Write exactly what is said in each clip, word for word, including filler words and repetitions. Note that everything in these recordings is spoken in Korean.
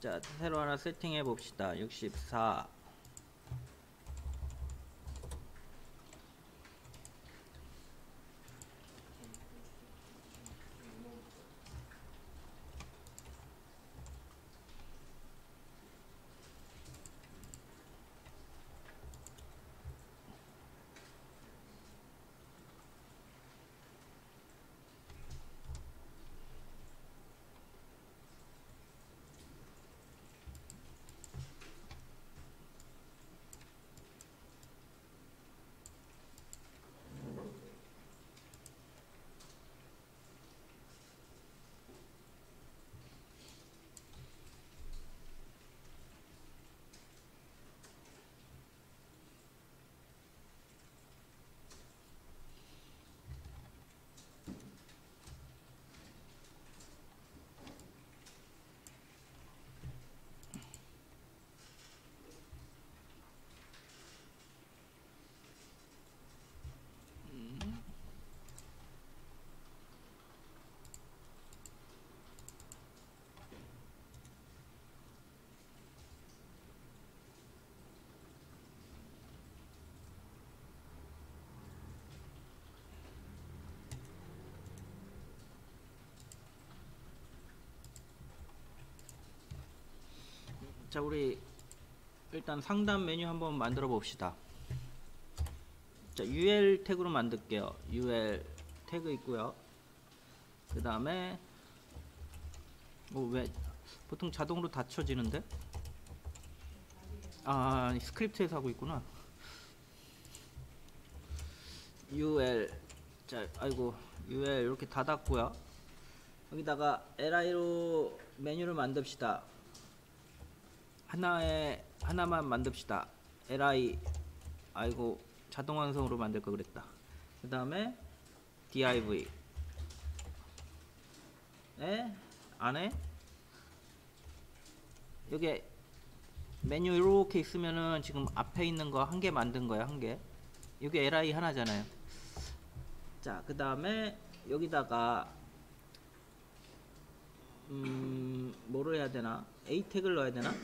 자, 새로 하나 세팅해 봅시다. 육십사. 자, 우리 일단 상단 메뉴 한번 만들어 봅시다. 자, 유엘 태그로 만들게요. 유엘 태그 있고요. 그 다음에 뭐 왜 보통 자동으로 닫혀지는데? 아, 스크립트에서 하고 있구나. 유엘, 자, 아이고, 유엘 이렇게 닫았고요. 여기다가 엘아이로 메뉴를 만듭시다. 하나에 하나만 만듭시다. 엘아이, 아이고, 자동 완성으로 만들 거 그랬다. 그 다음에 디아이브이 에 안에 여기 메뉴 이렇게 있으면은 지금 앞에 있는 거 한 개 만든 거야. 한 개. 여기 엘아이 하나잖아요. 자, 그 다음에 여기다가 음 뭐를 해야 되나? A 태그를 넣어야 되나?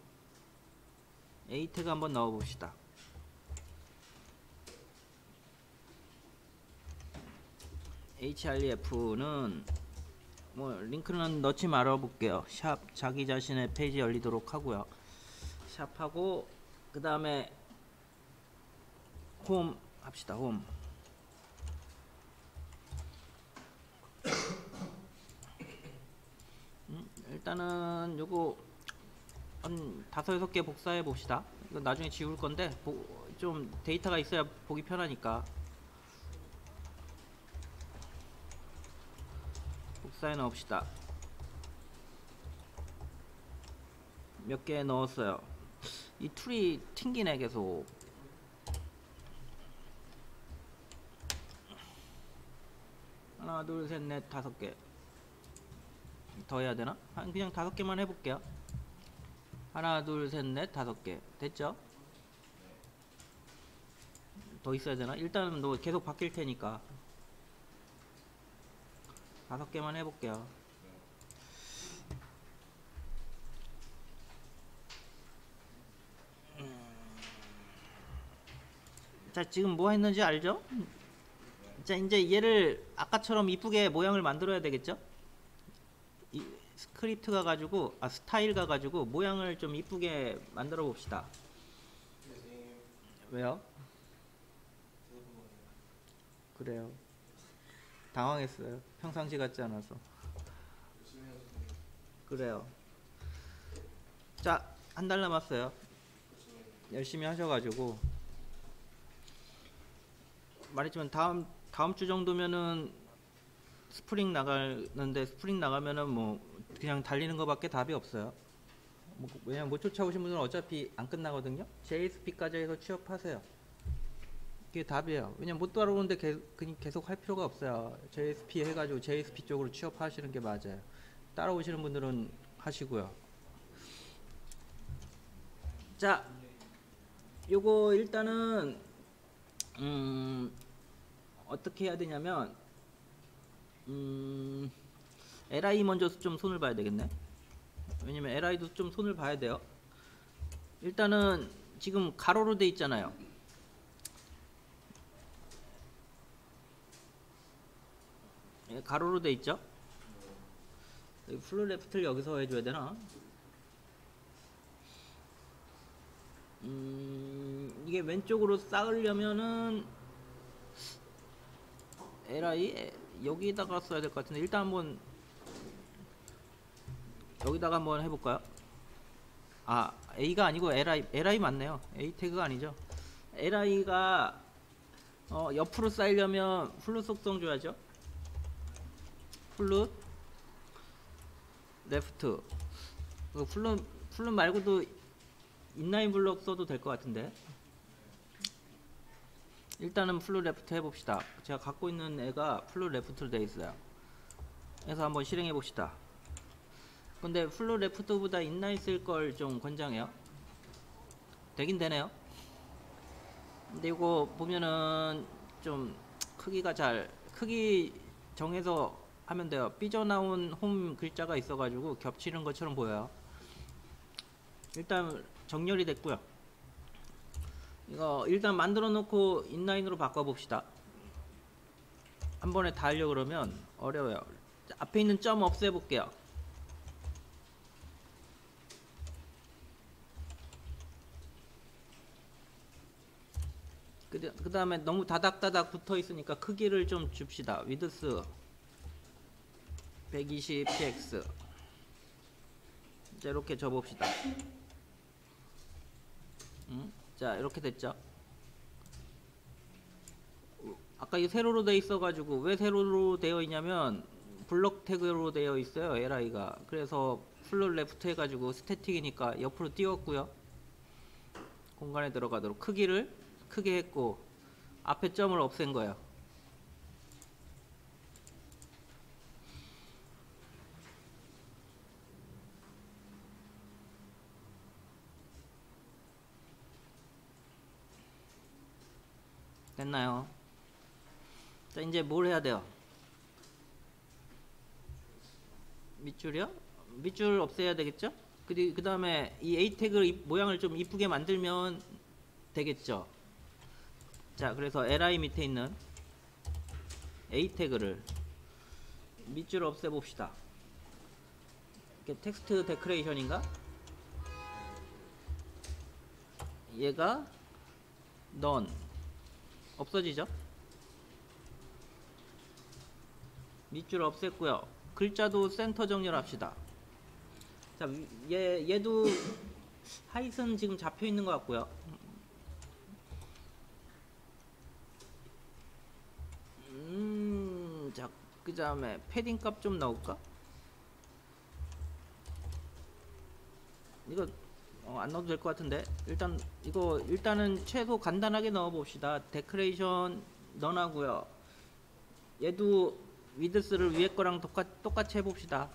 A 태그 한번 넣어 봅시다. href는 뭐 링크는 넣지 말아 볼게요. 샵 자기 자신의 페이지 열리도록 하고요. 샵하고 그 다음에 홈 합시다. 홈. 음, 일단은 요거 한 다섯 여섯 개 복사해 봅시다. 이거 나중에 지울 건데 보, 좀 데이터가 있어야 보기 편하니까 복사해 넣읍시다. 몇 개 넣었어요. 이 툴이 튕기네 계속. 하나 둘 셋 넷 다섯 개 더 해야 되나? 그냥 다섯 개만 해볼게요. 하나 둘 셋 넷 다섯 개 됐죠? 더 있어야 되나? 일단은 너 계속 바뀔 테니까 다섯 개만 해볼게요. 자, 지금 뭐 했는지 알죠? 자, 이제 얘를 아까처럼 이쁘게 모양을 만들어야 되겠죠? 이 스크립트 가가지고, 아, 스타일 가가지고 모양을 좀 이쁘게 만들어 봅시다. 왜요? 그래요. 당황했어요. 평상시 같지 않아서. 그래요. 자, 한 달 남았어요. 열심히 하셔가지고 말했지만 다음 다음 주 정도면은 스프링 나가는데 스프링 나가면은 뭐 그냥 달리는 거밖에 답이 없어요. 뭐, 왜냐면 못 쫓아오신 분들은 어차피 안 끝나거든요. 제이에스피까지 해서 취업하세요. 그게 답이에요. 왜냐면 못 따라오는데 계속, 계속 할 필요가 없어요. 제이에스피 해가지고 제이에스피 쪽으로 취업하시는 게 맞아요. 따라오시는 분들은 하시고요. 자, 요거 일단은 음 어떻게 해야 되냐면 음 엘아이 먼저 좀 손을 봐야 되겠네. 왜냐면 엘아이도 좀 손을 봐야 돼요. 일단은 지금 가로로 돼 있잖아요. 예, 가로로 돼 있죠. 플루 레프트를 여기서 해줘야 되나? 음, 이게 왼쪽으로 쌓으려면은 엘아이 여기다가 써야 될 것 같은데, 일단 한번 여기다가 한번 해볼까요? 아, A가 아니고 엘아이, 엘아이 맞네요. A 태그가 아니죠. 엘아이가 어, 옆으로 쌓이려면 플루 속성 줘야죠. 플루 레프트. 플루 플루 말고도 인라인 블록 써도 될 것 같은데, 일단은 플루 레프트 해봅시다. 제가 갖고 있는 애가 플루 레프트로 되어 있어요. 그래서 한번 실행해 봅시다. 근데 플루 레프트보다 인라인 쓸 걸 좀 권장해요. 되긴 되네요. 근데 이거 보면은 좀 크기가 잘 크기 정해서 하면 돼요. 삐져나온 홈 글자가 있어가지고 겹치는 것처럼 보여요. 일단 정렬이 됐고요. 이거 일단 만들어 놓고 인라인으로 바꿔 봅시다. 한 번에 다 하려고 그러면 어려워요. 앞에 있는 점 없애 볼게요. 그 다음에 너무 다닥다닥 붙어 있으니까 크기를 좀 줍시다. 위드스 백이십 픽스. 자, 이렇게 접읍시다. 음? 자, 이렇게 됐죠. 아까 이 세로로 되어 있어 가지고, 왜 세로로 되어 있냐면 블록 태그로 되어 있어요, 엘아이가. 그래서 플루 레프트 해가지고 스태틱이니까 옆으로 띄웠고요. 공간에 들어가도록 크기를 크게 했고, 앞에 점을 없앤 거예요. 됐나요? 자, 이제 뭘 해야 돼요? 밑줄이요? 밑줄 없애야 되겠죠? 그 다음에 이 A 태그 모양을 좀 이쁘게 만들면 되겠죠? 자, 그래서 엘아이 밑에 있는 A 태그를 밑줄 없애 봅시다. 이게 텍스트 데코레이션인가? 얘가 none 없어지죠? 밑줄 없앴고요. 글자도 센터 정렬합시다. 자, 얘, 얘도 하이슨 지금 잡혀 있는 것 같고요. 음, 자, 그 다음에 패딩 값 좀 넣을까? 이거 어, 안 넣어도 될 것 같은데, 일단 이거 일단은 최소 간단하게 넣어 봅시다. 데코레이션 넌하고요. 얘도 위드스를 위에 거랑 똑같, 똑같이 해봅시다.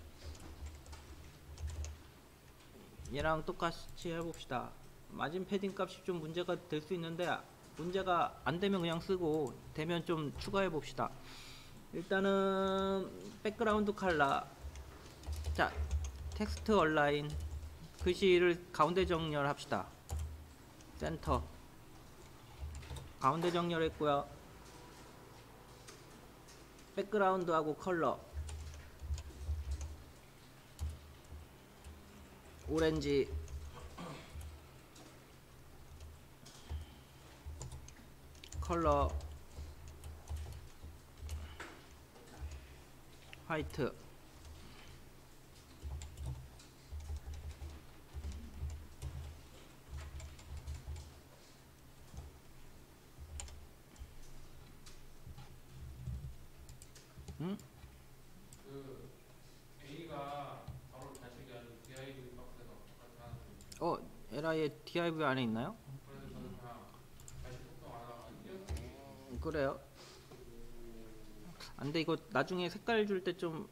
얘랑 똑같이 해봅시다. 마진 패딩 값이 좀 문제가 될 수 있는데, 문제가 안 되면 그냥 쓰고, 되면 좀 추가해 봅시다. 일단은 백그라운드 컬러, 자, 텍스트 얼라인, 글씨를 가운데 정렬합시다. 센터 가운데 정렬했고요. 백그라운드하고 컬러 오렌지, 컬러 화이트, 응? 그 A가 바로 다시게 하는 디아이브이 박스에서 똑같이 하는 거. 어, 엘아이의 디아이브이 안에 있나요? 그래서 저는 그냥 다시 속성 안 하고 띄웠어요. 음, 그래요? 안돼, 이거 나중에 색깔 줄 때 좀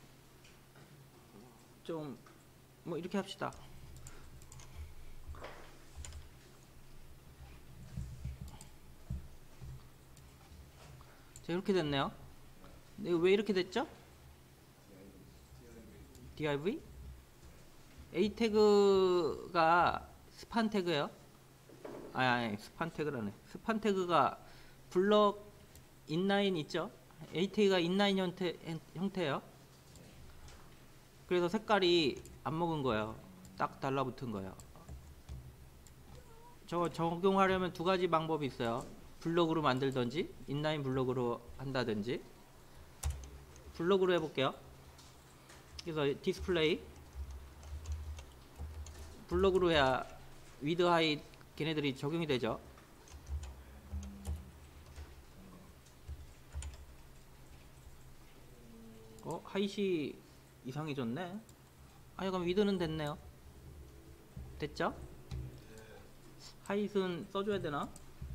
좀 뭐 이렇게 합시다. 자, 이렇게 됐네요. 근데 이거 왜 이렇게 됐죠? 디아이브이? A 태그가 스판 태그예요. 아니, 아니 스판 태그라네. 스판 태그가 블럭 인라인 있죠? A 태그가 인라인 형태, 형태예요. 그래서 색깔이 안 먹은 거예요. 딱 달라붙은 거예요. 저거 적용하려면 두 가지 방법이 있어요. 블럭으로 만들던지 인라인 블럭으로 한다든지. 블럭으로 해볼게요. 그래서 디스플레이 블럭으로 해야 위드 하이 걔네들이 적용이 되죠. 어? 하이시 이상해졌네. 아니 그럼 위드는 됐네요. 됐죠? 하이트는 써줘야 되나?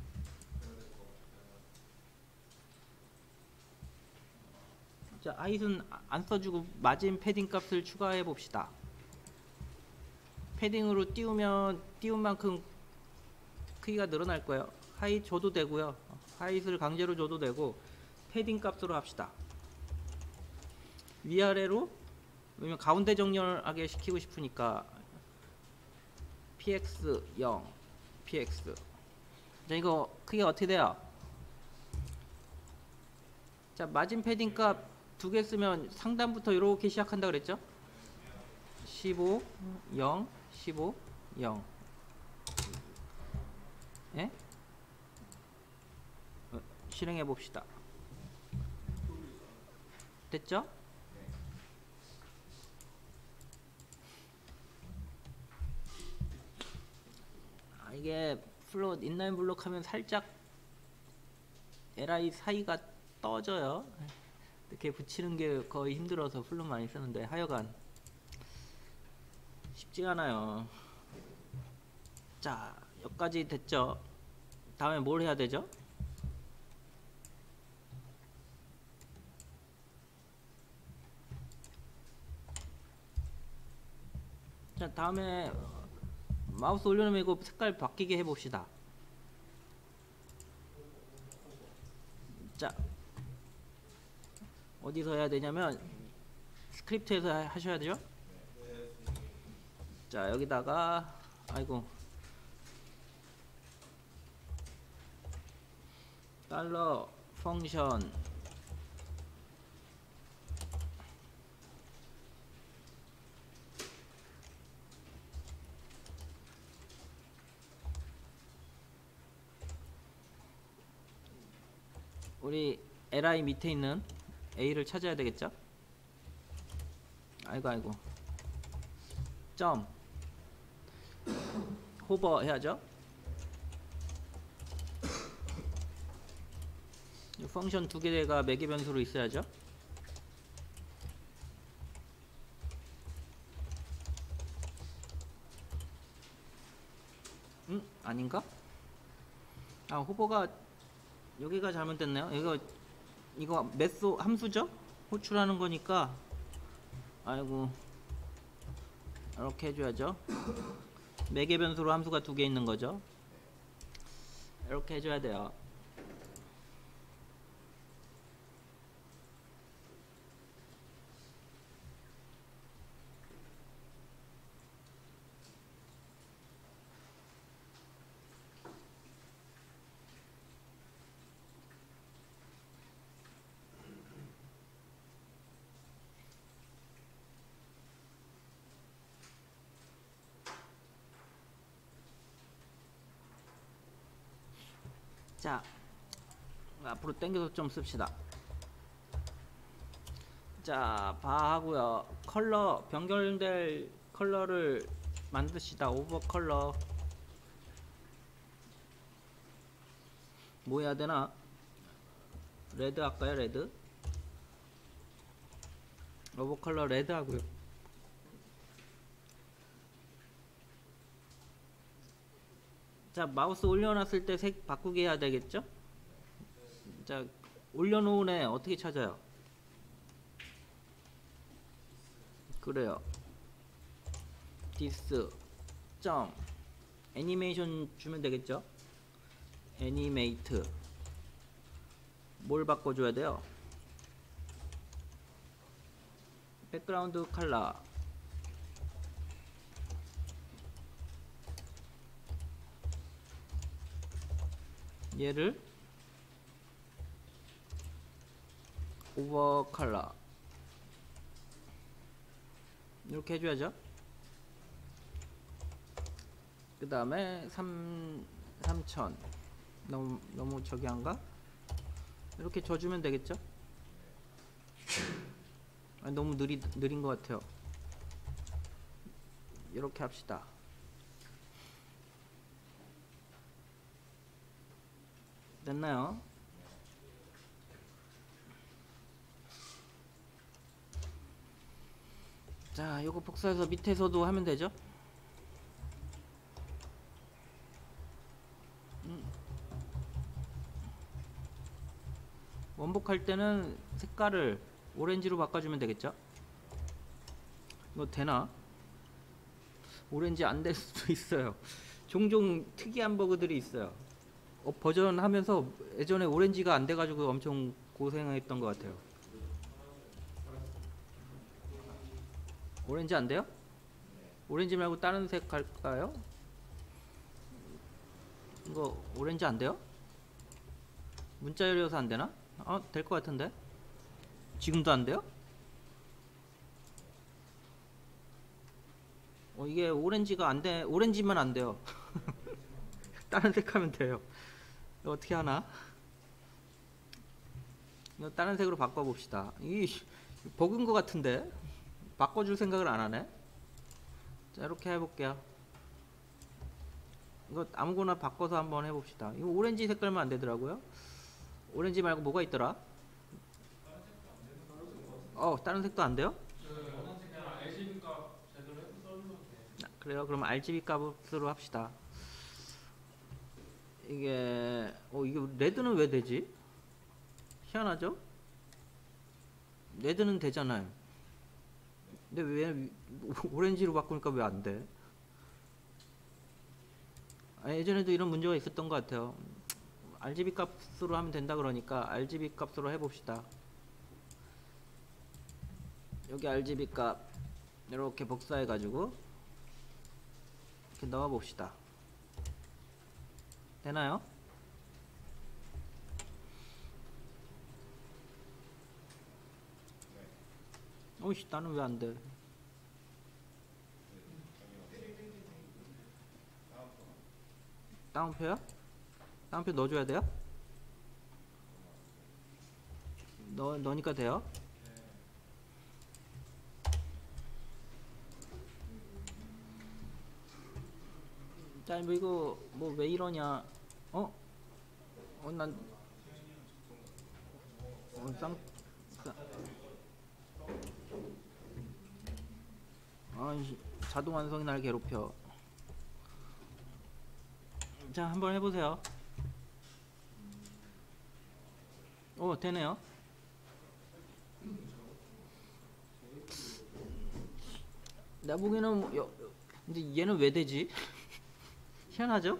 자, 하이트는 안 써주고 마진 패딩 값을 추가해 봅시다. 패딩으로 띄우면 띄운 만큼 크기가 늘어날 거예요. 하이 줘도 되고요. 하이트를 강제로 줘도 되고 패딩 값으로 합시다. 위아래로 왜냐면 가운데 정렬하게 시키고 싶으니까 px 영 px. 자, 이거 크기가 어떻게 돼요? 자, 마진 패딩 값 두 개 쓰면 상단부터 이렇게 시작한다 그랬죠? 십오, 영, 십오, 영. 예? 어, 실행해 봅시다. 됐죠? 아, 이게 플롯 인라인 블록 하면 살짝 엘아이 사이가 떠져요. 이렇게 붙이는 게 거의 힘들어서 플롯 많이 쓰는데 하여간 쉽지가 않아요. 자, 여기까지 됐죠? 다음에 뭘 해야 되죠? 자, 다음에 마우스 올려놓으면 이거 색깔 바뀌게 해봅시다. 자, 어디서 해야 되냐면 스크립트에서 하셔야 되죠. 자, 여기다가 아이고 달러 펑션 우리 엘아이 밑에 있는 A를 찾아야 되겠죠? 아이고 아이고 점 호버 해야죠. 이 펑션 두 개가 매개 변수로 있어야죠. 음? 아닌가? 아, 호버가 여기가 잘못됐네요. 이거 이거 메소 함수죠? 호출하는 거니까 아이고 이렇게 해줘야죠. 매개 변수로 함수가 두 개 있는 거죠. 이렇게 해줘야 돼요. 자, 앞으로 당겨서 좀 씁시다. 자, 바 하고요. 컬러 변경될 컬러를 만드시다. 오버 컬러 뭐 해야 되나? 레드 할까요? 레드. 오버 컬러 레드 하고요. 자, 마우스 올려놨을 때 색 바꾸게 해야 되겠죠? 자, 올려놓은 애 어떻게 찾아요? 그래요. 디스 점 애니메이션 주면 되겠죠? 애니메이트 뭘 바꿔줘야 돼요? 백그라운드 컬러 얘를 오버 컬러 이렇게 해줘야죠. 그 다음에 삼천 너무 너무 저기 한가? 이렇게 줘주면 되겠죠? 아니, 너무 느리, 느린 것 같아요. 이렇게 합시다. 됐나요? 자, 요거 복사해서 밑에서도 하면 되죠? 음. 원복할 때는 색깔을 오렌지로 바꿔주면 되겠죠? 이거 되나? 오렌지 안 될 수도 있어요. 종종 특이한 버그들이 있어요. 어, 버전 하면서 예전에 오렌지가 안 돼가지고 엄청 고생했던 것 같아요. 오렌지 안 돼요? 오렌지 말고 다른 색 갈까요? 이거 오렌지 안 돼요? 문자 열려서 안 되나? 어, 될 것 같은데? 지금도 안 돼요? 어, 이게 오렌지가 안 돼, 오렌지만 안 돼요. 다른 색 하면 돼요. 이거 어떻게 하나? 이거 다른 색으로 바꿔봅시다. 이 버그인 것 같은데? 바꿔줄 생각을 안 하네? 자, 이렇게 해볼게요. 이거 아무거나 바꿔서 한번 해봅시다. 이거 오렌지 색깔만 안 되더라고요. 오렌지 말고 뭐가 있더라? 어, 다른 색도 안 돼요? 그냥 알지비 값 제대로 해서 써주면 돼. 그래요? 그럼 알지비 값으로 합시다. 이게 어 이게 레드는 왜 되지? 희한하죠? 레드는 되잖아요. 근데 왜 오렌지로 바꾸니까 왜 안 돼? 아, 예전에도 이런 문제가 있었던 것 같아요. 알지비 값으로 하면 된다 그러니까 알지비 값으로 해봅시다. 여기 알지비 값 이렇게 복사해 가지고 이렇게 넣어 봅시다. 되나요? 어이씨, 나는 왜 안 돼? 다운표요? 다운표 넣어줘야 돼요? 넣, 넣으니까 돼요? 자, 뭐 이거 뭐 왜 이러냐? 어? 어, 난 어, 쌍, 쌍 아이씨, 자동 완성이 날 괴롭혀. 자, 한번 해보세요. 오, 되네요. 나 보기에는 뭐, 여, 근데 얘는 왜 되지? 희한하죠?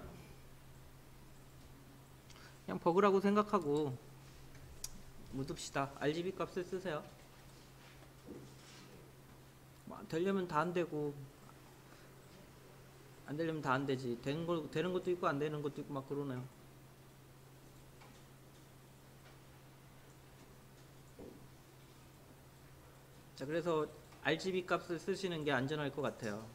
그냥 버그라고 생각하고 묻읍시다. 알지비 값을 쓰세요. 뭐, 되려면 다 안 되고 안 되려면 다 안 되지. 되는 거 되는 것도 있고 안 되는 것도 있고 막 그러네요. 자, 그래서 알지비 값을 쓰시는 게 안전할 것 같아요.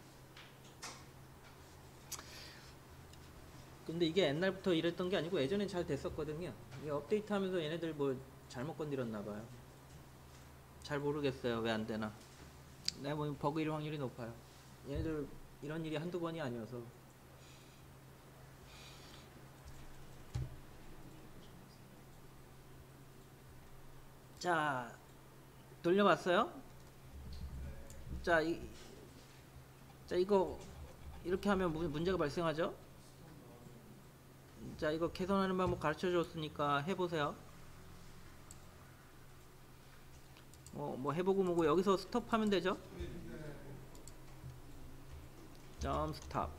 근데 이게 옛날부터 이랬던 게 아니고 예전엔 잘 됐었거든요. 이게 업데이트 하면서 얘네들 뭐 잘못 건드렸나 봐요. 잘 모르겠어요. 왜 안 되나. 내가 보면 버그일 확률이 높아요. 얘네들 이런 일이 한두 번이 아니어서. 자, 돌려봤어요? 자, 이, 자, 이거 이렇게 하면 무- 문제가 발생하죠? 자, 이거 개선하는 방법 가르쳐 줬으니까 해보세요. 어, 뭐 해보고 뭐고 여기서 스톱하면 되죠? 점 스탑.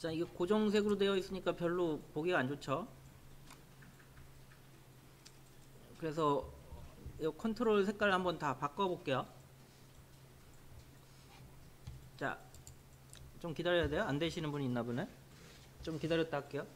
자, 이게 고정색으로 되어 있으니까 별로 보기가 안 좋죠. 그래서 이 컨트롤 색깔 한번 다 바꿔볼게요. 자, 좀 기다려야 돼요. 안 되시는 분이 있나 보네. 좀 기다렸다 할게요.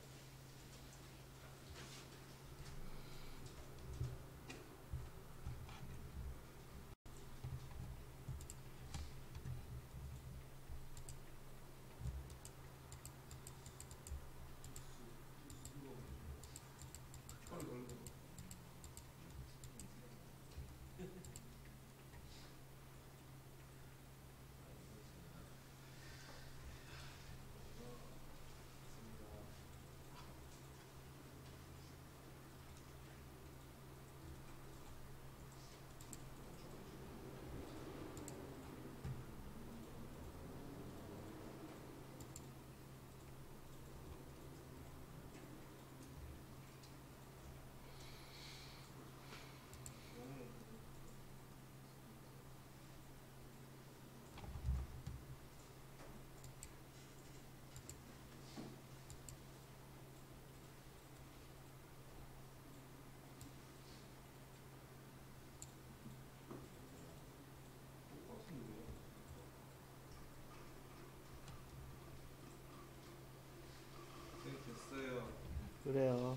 네, 됐어요. 그래요.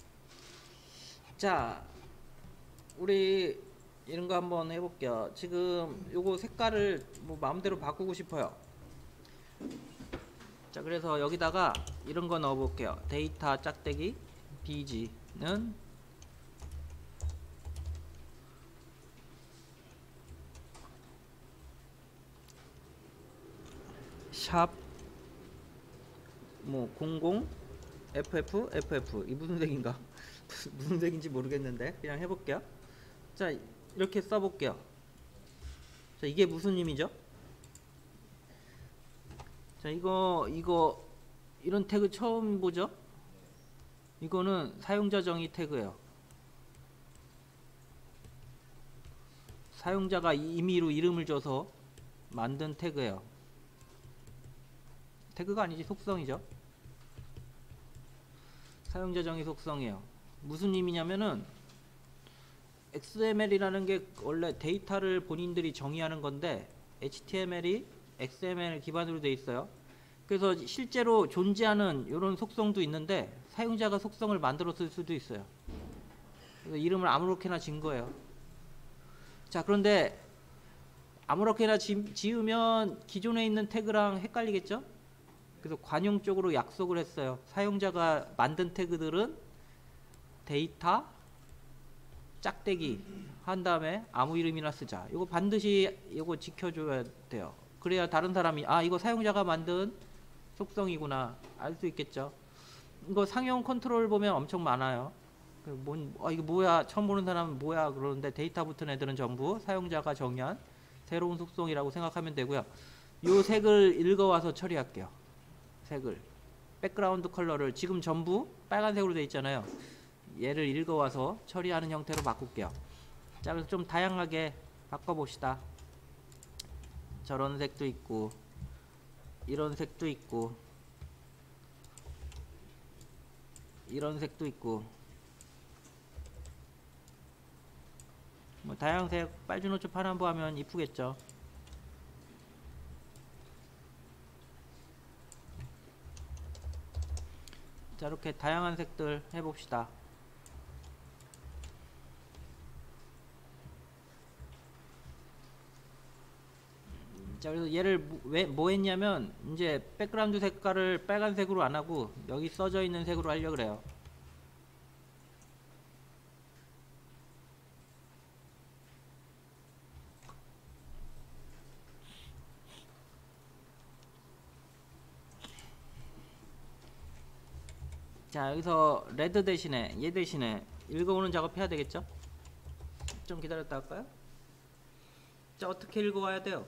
자, 우리 이런 거 한번 해볼게요. 지금 요거 색깔을 뭐 마음대로 바꾸고 싶어요. 자, 그래서 여기다가 이런 거 넣어 볼게요. 데이터 짝대기 비지는 샵 뭐 공공 에프에프 에프에프 이 무슨 색인가? 무슨 색인지 모르겠는데 그냥 해볼게요. 자, 이렇게 써볼게요. 자, 이게 무슨 의미죠? 자, 이거 이거 이런 태그 처음 보죠? 이거는 사용자 정의 태그예요. 사용자가 임의로 이름을 줘서 만든 태그예요. 태그가 아니지 속성이죠. 사용자 정의 속성이에요. 무슨 의미냐면은 엑스엠엘이라는 게 원래 데이터를 본인들이 정의하는 건데 에이치티엠엘이 엑스엠엘 기반으로 되어 있어요. 그래서 실제로 존재하는 이런 속성도 있는데 사용자가 속성을 만들었을 수도 있어요. 그래서 이름을 아무렇게나 진 거예요. 자, 그런데 아무렇게나 지, 지으면 기존에 있는 태그랑 헷갈리겠죠? 그래서 관용적으로 약속을 했어요. 사용자가 만든 태그들은 데이터 짝대기 한 다음에 아무 이름이나 쓰자. 이거 반드시 이거 지켜줘야 돼요. 그래야 다른 사람이 아 이거 사용자가 만든 속성이구나 알 수 있겠죠. 이거 상용 컨트롤 보면 엄청 많아요. 뭔, 아 이거 뭐야 처음 보는 사람은 뭐야 그러는데 데이터 붙은 애들은 전부 사용자가 정의한 새로운 속성이라고 생각하면 되고요. 요 색을 읽어와서 처리할게요. 색을 백그라운드 컬러를 지금 전부 빨간색으로 되어 있잖아요. 얘를 읽어와서 처리하는 형태로 바꿀게요. 자, 그래서 좀 다양하게 바꿔봅시다. 저런 색도 있고 이런 색도 있고 이런 색도 있고 뭐 다양색 빨주노초 파란보 하면 이쁘겠죠. 자, 이렇게 다양한 색들 해봅시다. 자, 그래서 얘를 왜 뭐 했냐면 이제 백그라운드 색깔을 빨간색으로 안 하고 여기 써져 있는 색으로 하려고 그래요. 자, 여기서 레드 대신에 얘 대신에 읽어오는 작업 해야 되겠죠? 좀 기다렸다 할까요? 자, 어떻게 읽어와야 돼요?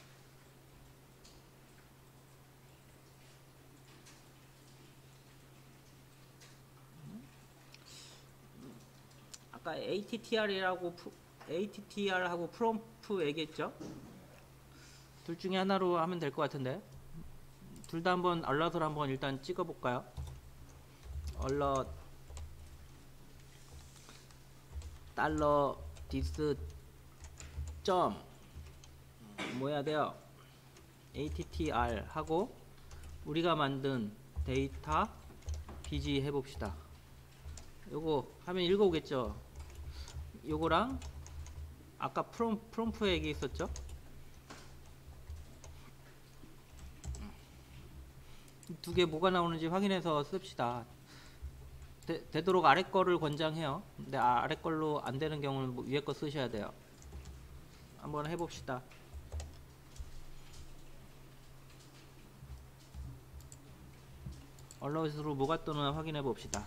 아까 에이티티알이라고 에이티티알하고 프롬프 얘기했죠? 둘 중에 하나로 하면 될 것 같은데 둘 다 한번 얼럿을 한번 일단 찍어 볼까요? 얼럿 달러 디스 점 뭐 해야 돼요? 에이티티알 하고 우리가 만든 데이터 비지 해봅시다. 요거 하면 읽어오겠죠? 요거랑 아까 프롬, 프롬프 얘기 있었죠? 두 개 뭐가 나오는지 확인해서 씁시다. 되, 되도록 아래 거를 권장해요. 근데 아래 걸로 안 되는 경우는 뭐 위에 거 쓰셔야 돼요. 한번 해봅시다. 얼럿으로 뭐가 뜨나 확인해 봅시다.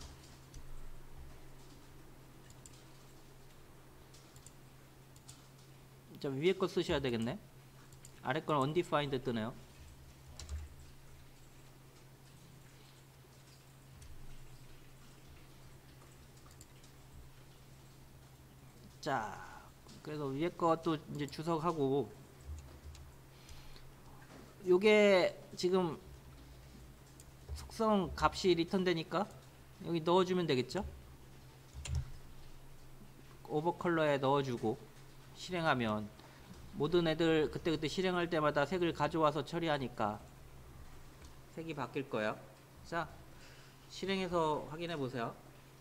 자, 위에 거 쓰셔야 되겠네. 아래 거는 undefined 뜨네요. 자, 그래서 위에 것도 이제 주석하고, 요게 지금 속성 값이 리턴 되니까 여기 넣어주면 되겠죠? 오버컬러에 넣어주고 실행하면 모든 애들 그때그때 실행할 때마다 색을 가져와서 처리하니까 색이 바뀔 거예요. 자, 실행해서 확인해 보세요.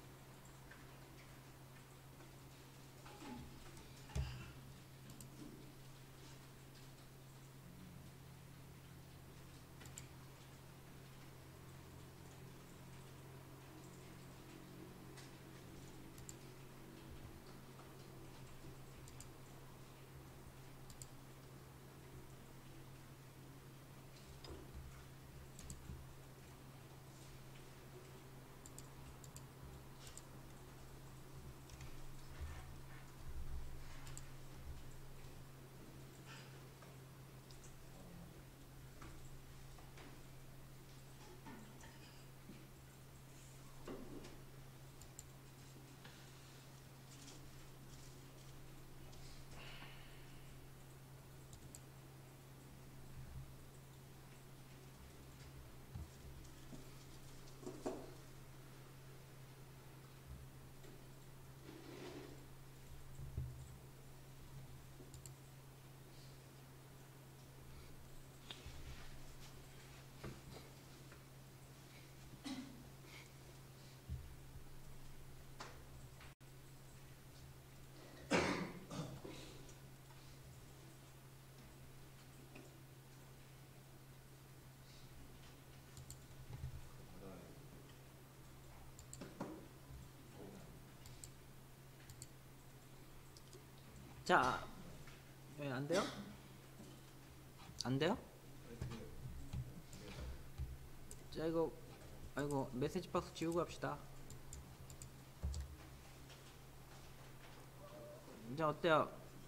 자, 왜 안 돼요? 안 돼요? 자, 이거 아이고 메시지 박스 지우고 합시다. 이제 어때요?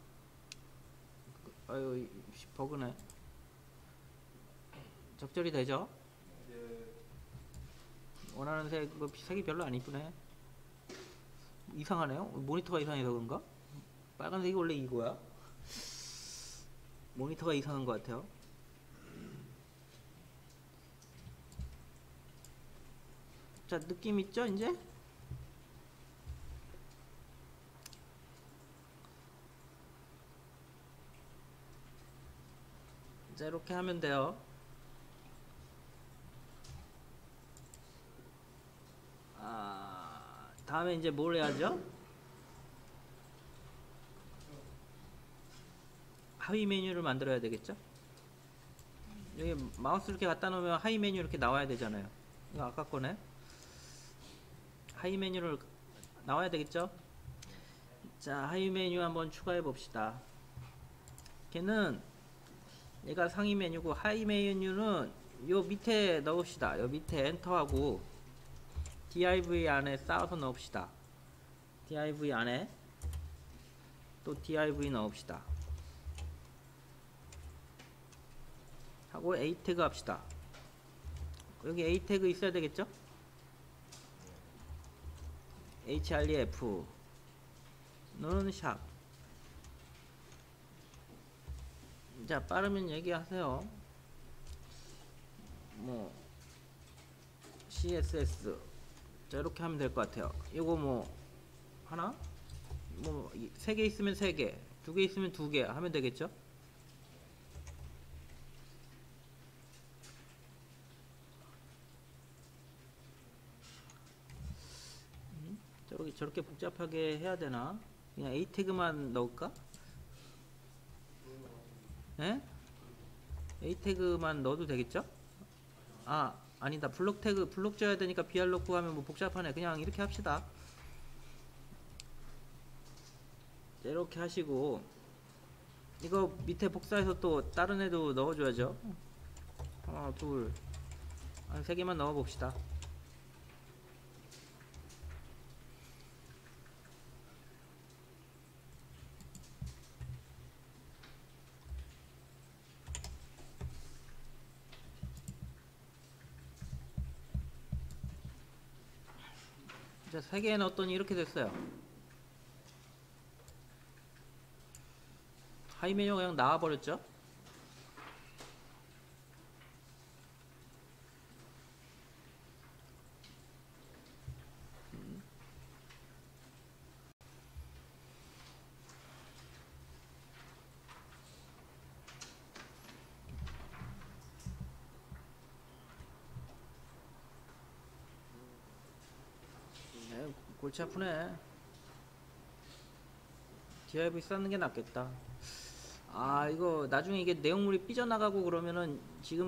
아유, 버그네. 적절히 되죠? 원하는 색, 뭐 색이 별로 안 이쁘네. 이상하네요. 모니터가 이상해서 그런가? 빨간색이 원래 이거야? 모니터가 이상한 것 같아요. 자, 느낌 있죠 이제? 자, 이렇게 하면 돼요. 아, 다음에 이제 뭘 해야죠? 하위 메뉴를 만들어야 되겠죠? 여기 마우스 이렇게 갖다 놓으면 하위 메뉴 이렇게 나와야 되잖아요. 이거 아까 거네. 하위 메뉴를 나와야 되겠죠? 자, 하위 메뉴 한번 추가해 봅시다. 걔는 얘가 상위 메뉴고 하위 메뉴는 요 밑에 넣읍시다. 요 밑에 엔터하고 div 안에 쌓아서 넣읍시다. div 안에 또 div 넣읍시다. 하고 a 태그 합시다. 여기 a 태그 있어야 되겠죠? href 는 샵. 자, 빠르면 얘기하세요. 뭐 씨에스에스 자 이렇게 하면 될 것 같아요. 이거 뭐 하나 뭐 세 개 있으면 세 개, 두 개 있으면 두 개 하면 되겠죠? 음? 저렇게 저렇게 복잡하게 해야 되나? 그냥 A 태그만 넣을까? 예? A 태그만 넣어도 되겠죠? 아 아니다, 블록 태그 블록 줘야 되니까 비알 넣고 하면 뭐 복잡하네. 그냥 이렇게 합시다. 이렇게 하시고 이거 밑에 복사해서 또 다른 애도 넣어줘야죠. 하나 둘 한 세 개만 넣어 봅시다. 자, 세 개 넣었더니 이렇게 됐어요. 하이 메뉴가 그냥 나와버렸죠? 네, 골치 아프네. 디아이브이 쌓는 게 낫겠다. 아 이거 나중에 이게 내용물이 삐져나가고 그러면은 지금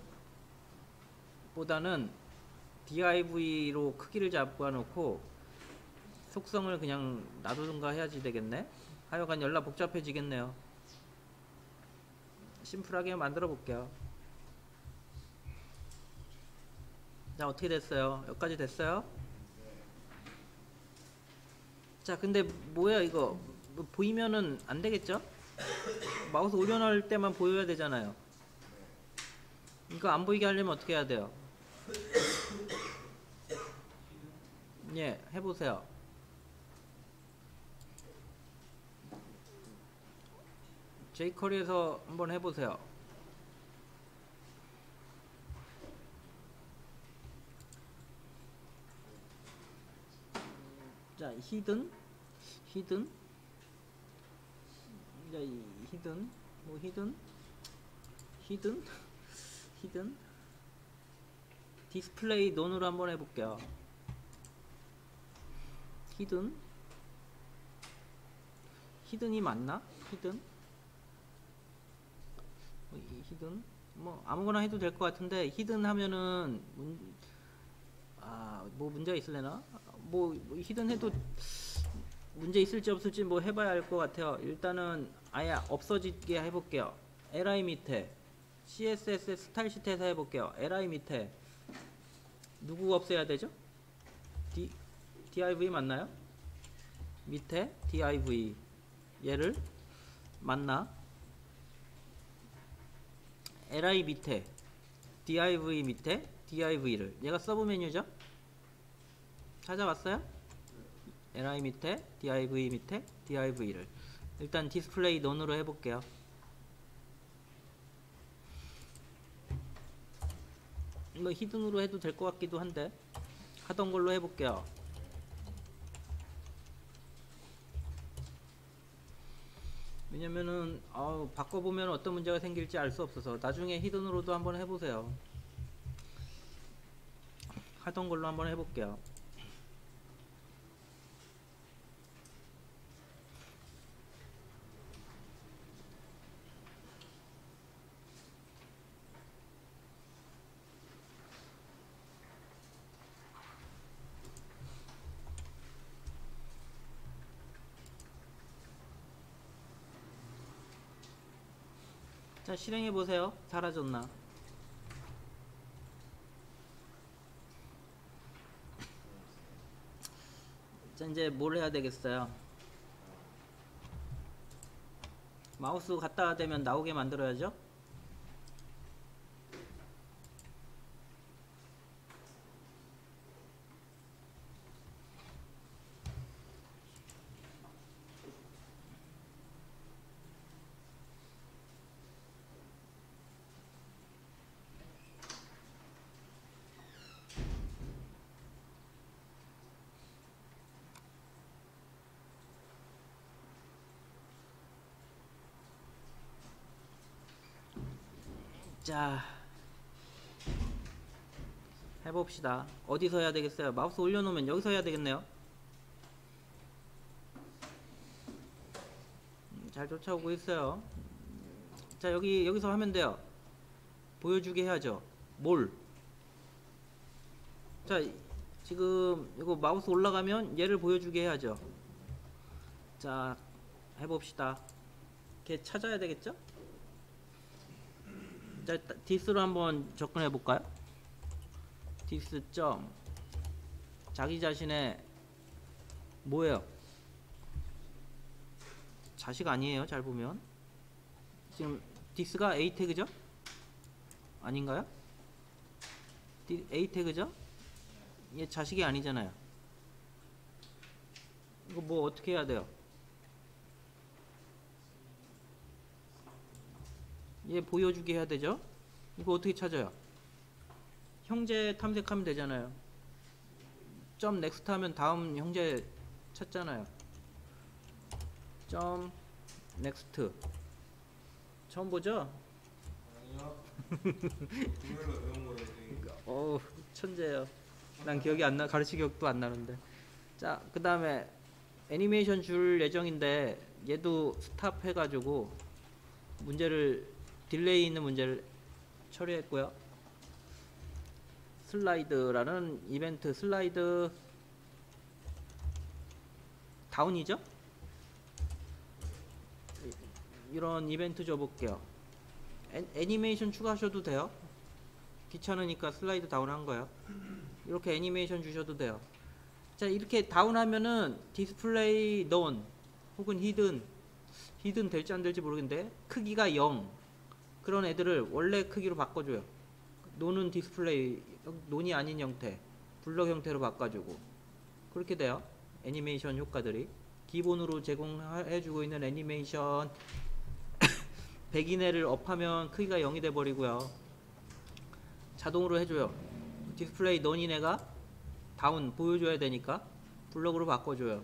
방법보다는 디아이브이로 크기를 잡아놓고 속성을 그냥 놔두든가 해야지 되겠네. 하여간 연락 복잡해지겠네요. 심플하게 만들어 볼게요. 자 어떻게 됐어요? 여기까지 됐어요? 자 근데 뭐야 이거 뭐 보이면은 안 되겠죠? 마우스 올려놓을 때만 보여야 되잖아요. 이거 안 보이게 하려면 어떻게 해야 돼요? 예 해보세요. 제이커리에서 한번 해보세요. 자 히든 히든 자 이 히든 뭐 히든 히든 히든 디스플레이 논으로 한번 해볼게요. 히든 히든이 맞나? 히든 뭐 히든 뭐 아무거나 해도 될 것 같은데 히든 하면은 아 뭐 문제가 있을래나? 뭐, 뭐 히든 해도 문제 있을지 없을지 뭐 해봐야 알 것 같아요. 일단은 아예 없어지게 해볼게요. 엘아이 밑에 씨에스에스 스타일 시트에서 해볼게요. 엘아이 밑에 누구 없애야 되죠? D, 디아이브이 맞나요? 밑에 디아이브이 얘를 맞나? 엘아이 밑에 디아이브이 밑에 디아이브이를 얘가 서브 메뉴죠? 찾아왔어요? 엘아이 밑에 디아이브이 밑에 디아이브이를 일단 디스플레이 논으로 해볼게요. 뭐 히든으로 해도 될 것 같기도 한데 하던 걸로 해볼게요. 왜냐면은 어, 바꿔보면 어떤 문제가 생길지 알 수 없어서 나중에 히든으로도 한번 해보세요. 하던 걸로 한번 해볼게요. 자 실행해보세요. 사라졌나? 자 이제 뭘 해야 되겠어요? 마우스 갖다가 대면 나오게 만들어야죠. 자, 해봅시다. 어디서 해야 되겠어요? 마우스 올려놓으면 여기서 해야 되겠네요. 음, 잘 쫓아오고 있어요. 자, 여기 여기서 하면 돼요. 보여주게 해야죠. 뭘? 자, 지금 이거 마우스 올라가면 얘를 보여주게 해야죠. 자, 해봅시다. 걔 찾아야 되겠죠? 자, 디스로 한번 접근해 볼까요? 디스 점 자기 자신의 뭐예요? 자식 아니에요? 잘 보면 지금 디스가 A 태그죠? 아닌가요? 디, A 태그죠? 얘 자식이 아니잖아요. 이거 뭐 어떻게 해야 돼요? 얘 보여주게 해야 되죠? 이거 어떻게 찾아요? 형제 탐색하면 되잖아요. 점 넥스트 하면 다음 형제 찾잖아요. 점 넥스트 처음 보죠? 아니요. 구별로 배운 거예요. 선생님. 어우 천재예요. 난 기억이 안 나, 가르치 기억도 안 나는데. 자, 그 다음에 애니메이션 줄 예정인데 얘도 스탑 해가지고 문제를 딜레이 있는 문제를 처리했고요. 슬라이드라는 이벤트 슬라이드 다운이죠? 이런 이벤트 줘볼게요. 애, 애니메이션 추가하셔도 돼요. 귀찮으니까 슬라이드 다운한 거예요. 이렇게 애니메이션 주셔도 돼요. 자, 이렇게 다운하면은 디스플레이 넌 혹은 히든 히든 될지 안 될지 모르겠는데 크기가 영 그런 애들을 원래 크기로 바꿔줘요. 논은 디스플레이 논이 아닌 형태 블럭 형태로 바꿔주고 그렇게 돼요. 애니메이션 효과들이 기본으로 제공해주고 있는 애니메이션 백인애를 업하면 크기가 영이 돼버리고요. 자동으로 해줘요. 디스플레이 넌인 애가 다운 보여줘야 되니까 블럭으로 바꿔줘요.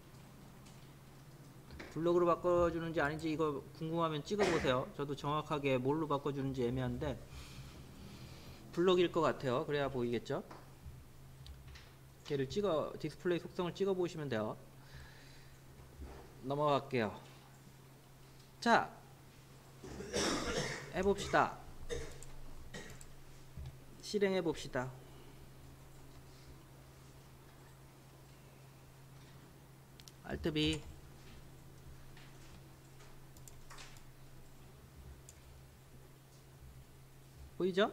블럭으로 바꿔주는지 아닌지 이거 궁금하면 찍어보세요. 저도 정확하게 뭘로 바꿔주는지 애매한데 블럭일 것 같아요. 그래야 보이겠죠? 걔를 찍어 디스플레이 속성을 찍어 보시면 돼요. 넘어갈게요. 자, 해봅시다. 실행해봅시다. 알트 B 보이죠?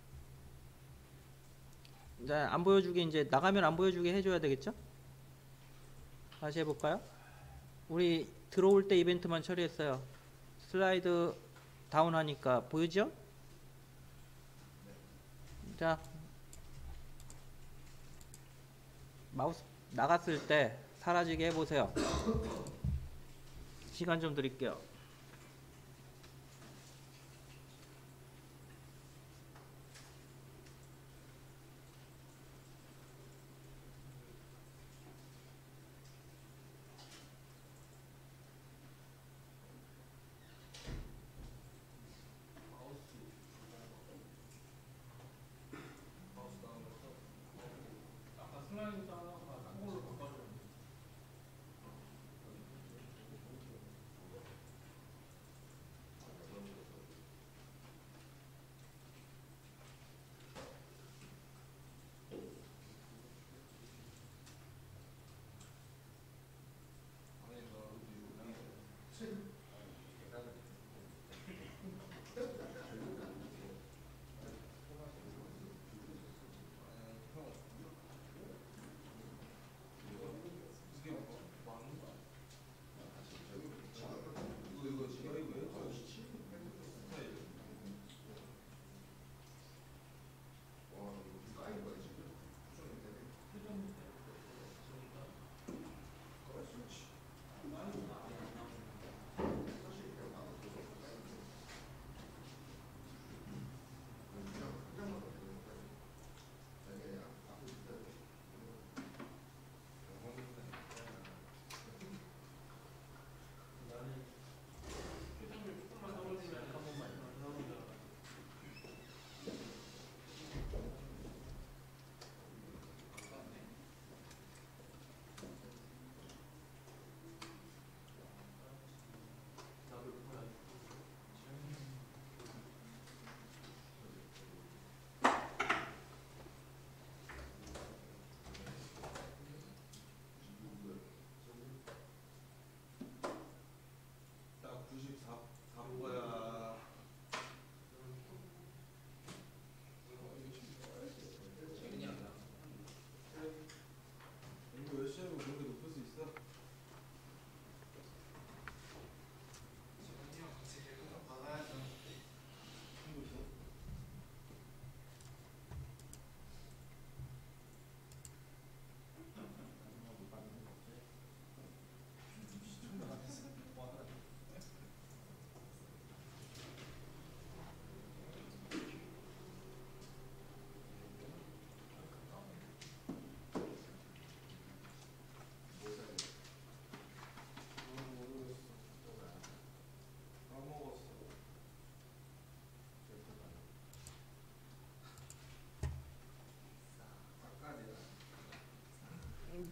네, 안 보여주게 이제 나가면 안 보여주게 해줘야 되겠죠? 다시 해볼까요? 우리 들어올 때 이벤트만 처리했어요. 슬라이드 다운 하니까 보이죠? 자, 마우스 나갔을 때 사라지게 해보세요. 시간 좀 드릴게요. 아까 슬라이드 따라가 한국어로 바꿔줘.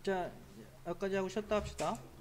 자, 여기까지 하고 쉬었다 합시다.